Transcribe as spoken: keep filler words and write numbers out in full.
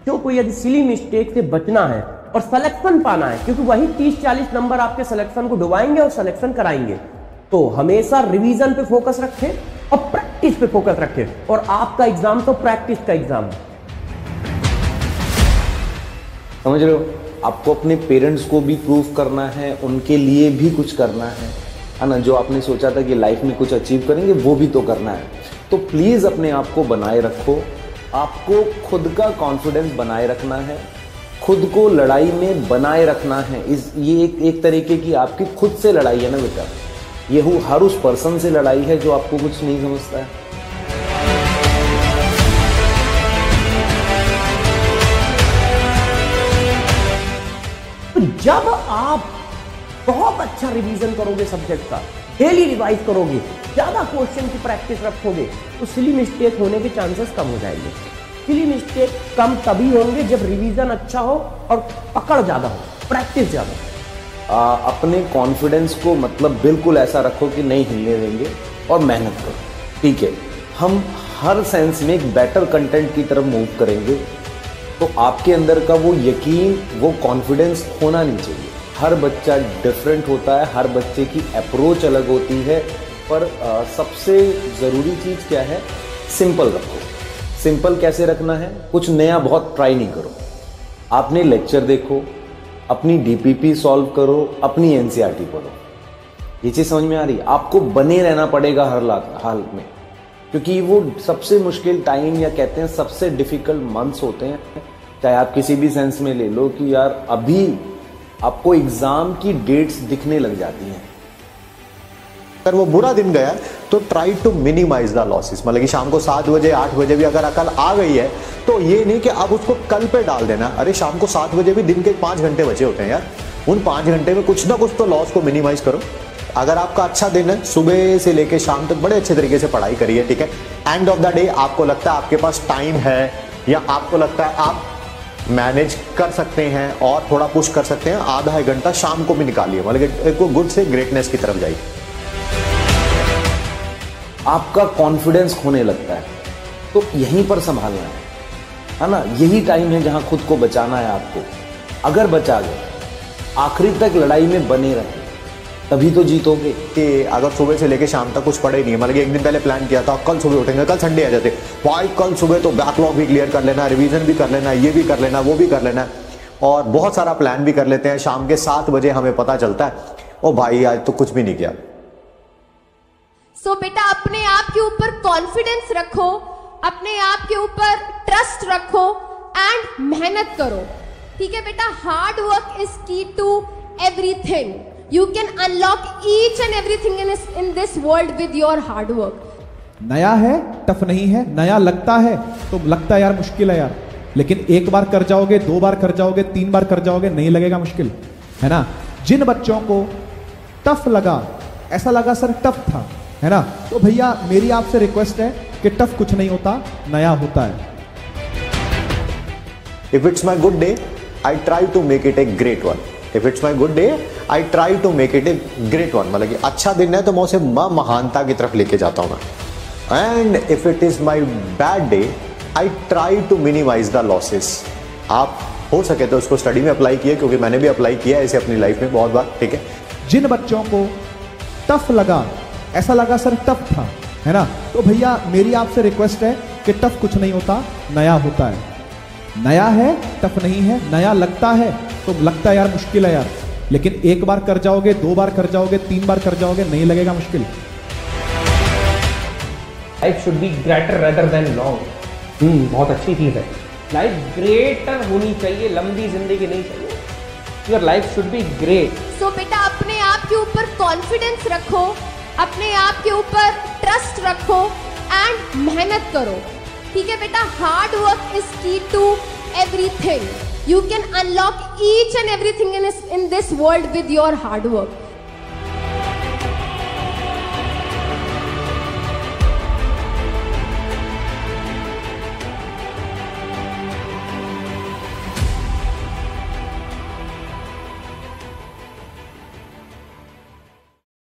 बच्चों को यदि सिली मिस्टेक से बचना है और सिलेक्शन पाना है, क्योंकि वही तीस चालीस नंबर आपके सिलेक्शन को डुबाएंगे और सिलेक्शन कराएंगे, तो हमेशा रिवीजन पे फोकस रखें और प्रैक्टिस पे फोकस रखें। और आपका एग्जाम तो प्रैक्टिस का एग्जाम है। समझ रहे हो? आपको अपने पेरेंट्स को भी प्रूव करना है, उनके लिए भी कुछ करना है, है ना? जो आपने सोचा था कि लाइफ में कुछ अचीव करेंगे वो भी तो करना है। तो प्लीज़ अपने आप को बनाए रखो। आपको खुद का कॉन्फिडेंस बनाए रखना है, खुद को लड़ाई में बनाए रखना है। इस ये एक, एक तरीके की आपकी खुद से लड़ाई है ना बेटा। ये हो हर उस पर्सन से लड़ाई है जो आपको कुछ नहीं समझता है। तो जब आप बहुत अच्छा रिवीजन करोगे सब्जेक्ट का, डेली रिवाइज करोगे, ज्यादा क्वेश्चन की प्रैक्टिस रखोगे, तो सिली मिस्टेक होने के चांसेस कम हो जाएंगे। सिली मिस्टेक कम तभी होंगे जब रिवीजन अच्छा हो और पकड़ ज्यादा हो, प्रैक्टिस ज्यादा हो। आ, अपने कॉन्फिडेंस को मतलब बिल्कुल ऐसा रखो कि नहीं हिलने देंगे और मेहनत करो। ठीक है, हम हर सेंस में एक बेटर कंटेंट की तरफ मूव करेंगे, तो आपके अंदर का वो यकीन, वो कॉन्फिडेंस होना नहीं चाहिए। हर बच्चा डिफरेंट होता है, हर बच्चे की अप्रोच अलग होती है, पर आ, सबसे ज़रूरी चीज़ क्या है? सिंपल रखो। सिंपल कैसे रखना है? कुछ नया बहुत ट्राई नहीं करो। आपने लेक्चर देखो, अपनी डीपीपी सॉल्व करो, अपनी एनसीईआरटी पढ़ो। ये चीज़ समझ में आ रही है? आपको बने रहना पड़ेगा हर हाल में, क्योंकि वो सबसे मुश्किल टाइम या कहते हैं सबसे डिफिकल्ट मंथ्स होते हैं। चाहे आप किसी भी सेंस में ले लो कि यार अभी आपको एग्जाम की डेट्स दिखने लग जाती हैं। अगर वो बुरा दिन गया तो try to minimise the losses. मतलब कि शाम को सात बजे आठ बजे भी अगर अकल आ गई है तो ये नहीं कि आप उसको कल पे डाल देना। अरे शाम को सात बजे भी दिन के पाँच घंटे बचे होते हैं यार, उन पाँच घंटे में कुछ ना कुछ तो लॉस को मिनिमाइज करो। अगर आपका अच्छा दिन है, सुबह से लेकर शाम तक बड़े अच्छे तरीके से पढ़ाई करिए, ठीक है। एंड ऑफ द डे आपको लगता है आपके पास टाइम है या आपको लगता है आप मैनेज कर सकते हैं और थोड़ा पुश कर सकते हैं, आधा एक घंटा शाम को भी निकालिए। मतलब कि गुड से ग्रेटनेस की तरफ जाइए। आपका कॉन्फिडेंस खोने लगता है तो यहीं पर संभालना है, है ना? यही टाइम है जहां खुद को बचाना है आपको। अगर बचा गए, आखिरी तक लड़ाई में बने रहे, तभी तो जीतोगे। कि अगर सुबह से लेके शाम तक कुछ पढ़े नहीं है, मतलब एक दिन पहले प्लान किया था कल सुबह उठेंगे, कल संडे आ जाते, भाई कल सुबह तो बैकलॉग भी क्लियर कर लेना, रिवीजन भी कर लेना, ये भी कर लेना, वो भी कर लेना, और बहुत सारा प्लान भी कर लेते हैं। शाम के सात बजे हमें पता चलता है ओ भाई आज तो कुछ भी नहीं किया। सो so, बेटा अपने आप के ऊपर कॉन्फिडेंस रखो, अपने आप के ऊपर ट्रस्ट रखो एंड मेहनत करो। ठीक है बेटा, hard work is key to everything. You can unlock each and everything in in this world with your hard work. नया है, टफ नहीं है। नया लगता है तो लगता है यार मुश्किल है यार, लेकिन एक बार कर जाओगे, दो बार कर जाओगे, तीन बार कर जाओगे, नहीं लगेगा मुश्किल, है ना? जिन बच्चों को टफ लगा, ऐसा लगा सर टफ था, है ना, तो भैया मेरी आपसे रिक्वेस्ट है कि टफ कुछ नहीं होता, नया होता है। If it's my good day I try to make it a great one. If it's my good day I try to make it a great one. मतलब कि अच्छा दिन है तो मैं उसे महानता की तरफ लेके जाता हूं मैं। And if it is my bad day I try to minimise the losses. आप हो सके तो उसको स्टडी में अप्लाई किए, क्योंकि मैंने भी अप्लाई किया है इसे अपनी लाइफ में बहुत बार, ठीक है। जिन बच्चों को टफ लगा, ऐसा लगा सर टफ था, है ना, तो भैया मेरी आपसे रिक्वेस्ट है कि टफ कुछ नहीं होता, नया होता है। नया है, टफ नहीं है। नया लगता है तो लगता है यार मुश्किल है यार, लेकिन एक बार कर जाओगे, दो बार कर जाओगे, तीन बार कर जाओगे, नहीं लगेगा मुश्किल। Life should be greater rather than long. Hmm बहुत अच्छी चीज है। लाइफ ग्रेटर होनी चाहिए, लंबी जिंदगी नहीं चाहिए। Your life should be great. So बेटा अपने आप के ऊपर कॉन्फिडेंस रखो, अपने आप के ऊपर ट्रस्ट रखो एंड मेहनत करो। ठीक है बेटा, hard work is key to everything. You can unlock each and everything in in this world with your hard work.